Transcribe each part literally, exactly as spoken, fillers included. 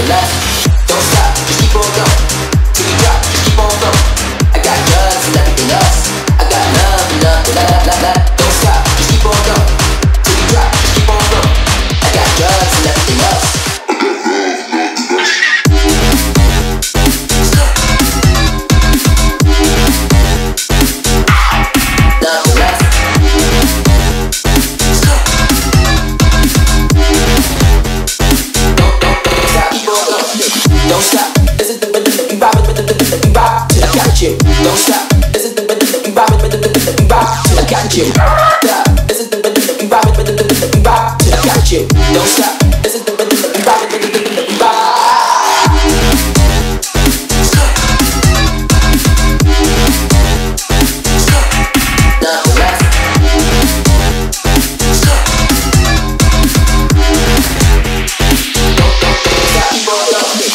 nothing less. Don't stop, just keep on going. Till you drop, just keep on flowing. I got drugs and everything else. I got love and nothing less. Don't stop, just keep on going. Till you drop, just keep on flowing. I got drugs and everything else. Don't stop, this is the rhythm that we rock with, the rhythm that we rock till I got you. Don't stop, this is the rhythm that we rock with, the rhythm that we rock till I got you. Stop, this is the rhythm that we rock with, the rhythm that we rock till I got you. Don't stop, this is the rhythm that we rock with, the rhythm that we rock. Nothing less. Don't, don't, don't stop, keep on going.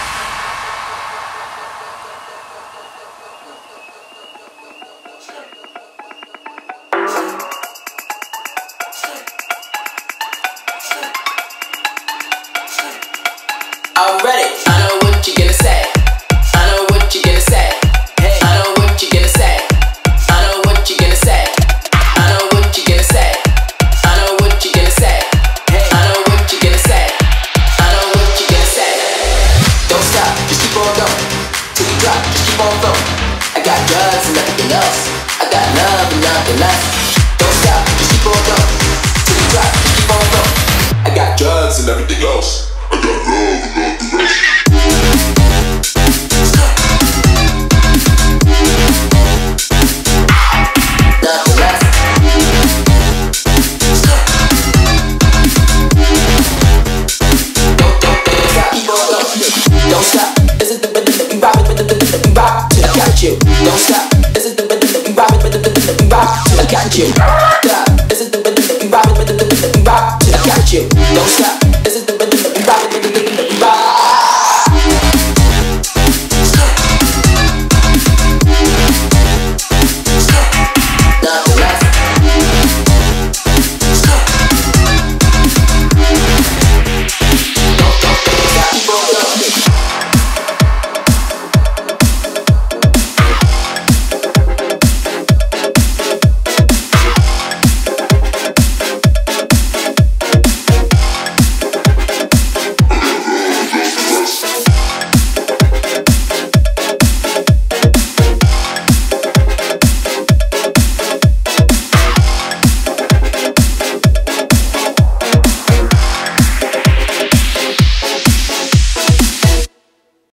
I'm ready. I know what you're gonna say. I know what you're gonna say. Hey, I know what you're gonna say. I know what you're gonna say. I know what you're gonna say. I know what you're gonna say. Hey, I know what you're gonna say. I know what you're gonna say. Don't stop, just keep on going. Till you drop, just keep on flowing. I got drugs and everything else. I got love and nothing less. Don't stop, just keep on going. Till you drop, just keep on flowing. I got drugs and everything else.